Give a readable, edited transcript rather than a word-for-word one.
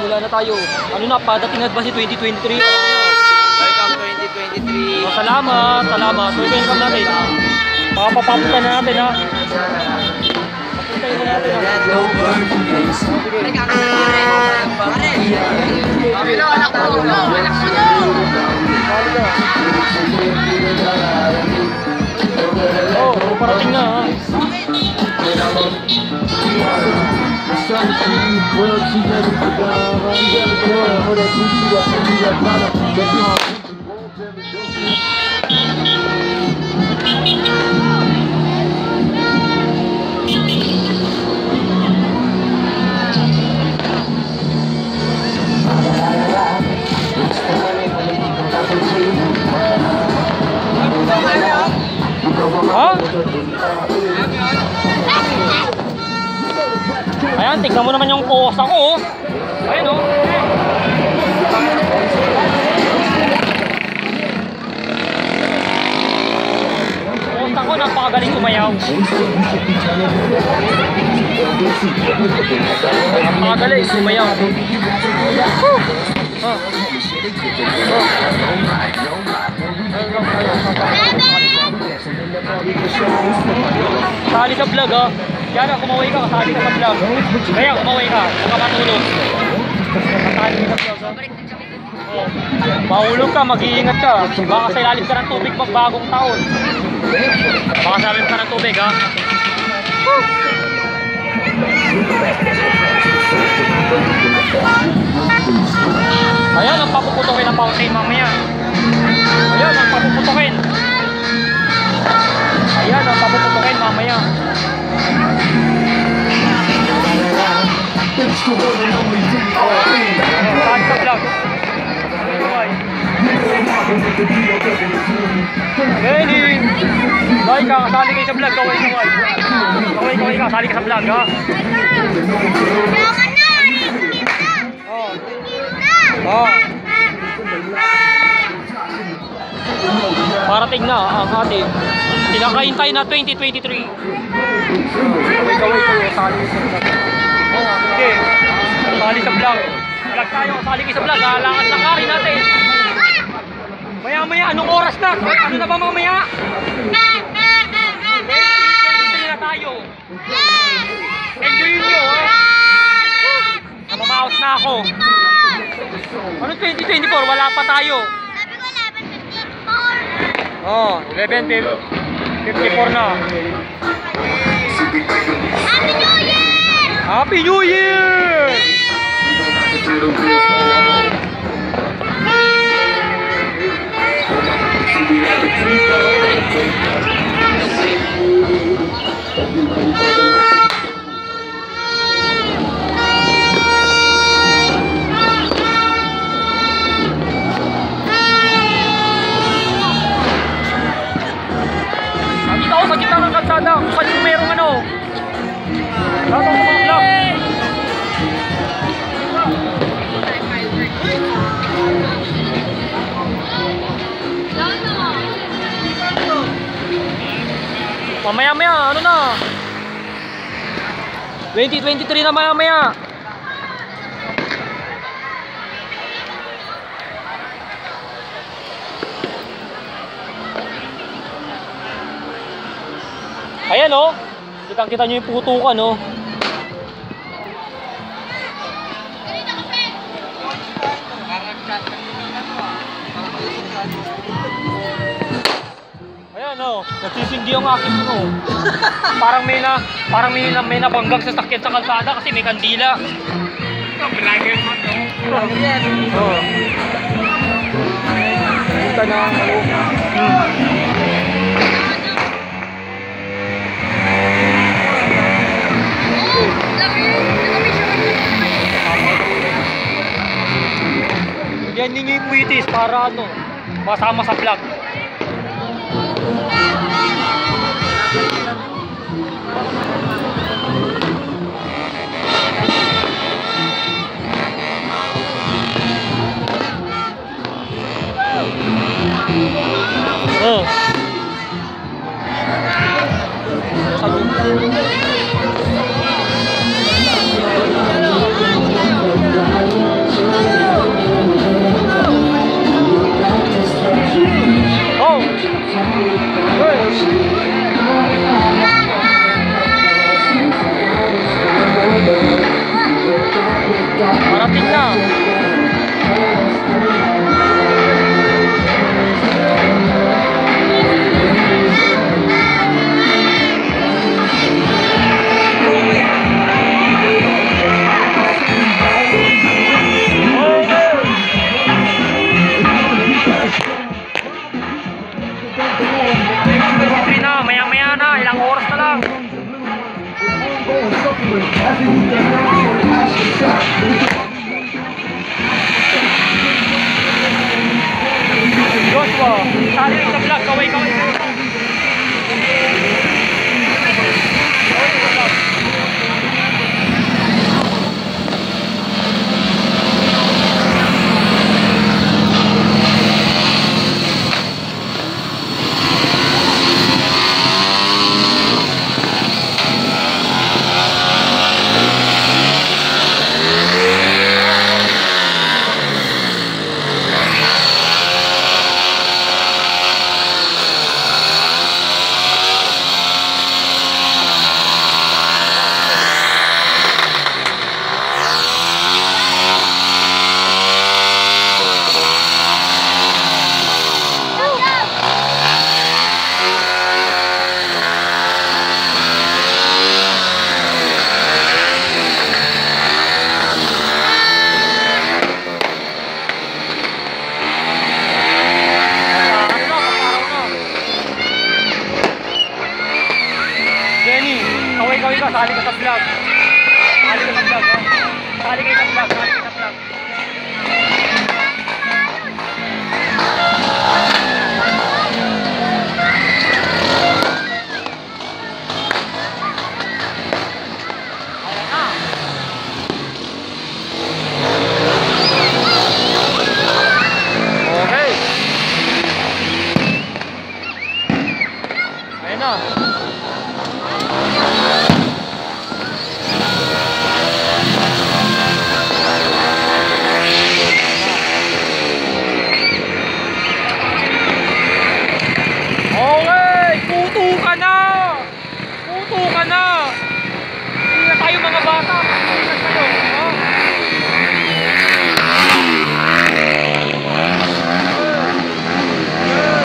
simula na tayo. Ano na, padating na ba si 2023? Welcome 2023. So, salamat. So, welcome natin. Papapunta na natin, ha? Papuntayin na natin, ha? Anak mo no! Oh, parating na, ha? Ha? Ayan, tignan mo naman yung kosa ko, oh. Ayan, oh. Kosa ko, napakagaling sumayaw. Napakagaling sumayaw. Sali sa vlog, oh. Kaya na, kumaway ka, kasali ka sa vlog. Kaya, kumaway ka, baka matulog. Kasali ka sa vlog, oh. Oh. Mahulog ka, mag-iingat ka. Baka sa ilalim ka ng tubig pag bagong taon. Baka sa ilalim ka ng tubig, ha. Ayan, ang papuputukin ng fountain mamaya. Ayan, ang papuputukin. Ayan, ang papuputukin mamaya. Saan sa vlog? Lenny! Kaway ka, kasali kayo sa vlog. Kaway ka, kasali ka sa vlog, ha? Oh. Parating na ang ating tinakahintay na 2023. Kaway kayo, kasali sa vlog. Sige, kasali sa vlog. Vlog tayo, kasali kayo sa vlog. Lakad lang karin natin. Maya, anong oras na? Ano na ba mamaya? 2023 na tayo. Enjoy nyo, ha? Namamaos na ako. Ano 2024? Wala pa tayo. Oh, 11:54 na. Happy New Year! Nakita ko sa gitna ng kalsada kung saan yung merong ano. Lahat ang mga vlog. Mamaya, ano na? 2023 na mamaya. Ayan, oh. Kitang-kita nyo yung putukan, oh. Ayan, oh. Nagsisindi yung aking, oh. Parang may nabanggang sasakyan sa kalsada kasi may kandila. Vlogger mo to. Oh. Punta na ang ano. Yan ninyo yung puitis para ano, masama sa vlog. Sabi. Parating na. Maya-maya na, ilang oras na lang. Joshua, sali sa vlog, kaway-kaway ka. Kaway-kaway ka, sali ka sa vlog. Sali ka sa vlog, ha? Sali kayo sa vlog, sali kayo sa vlog.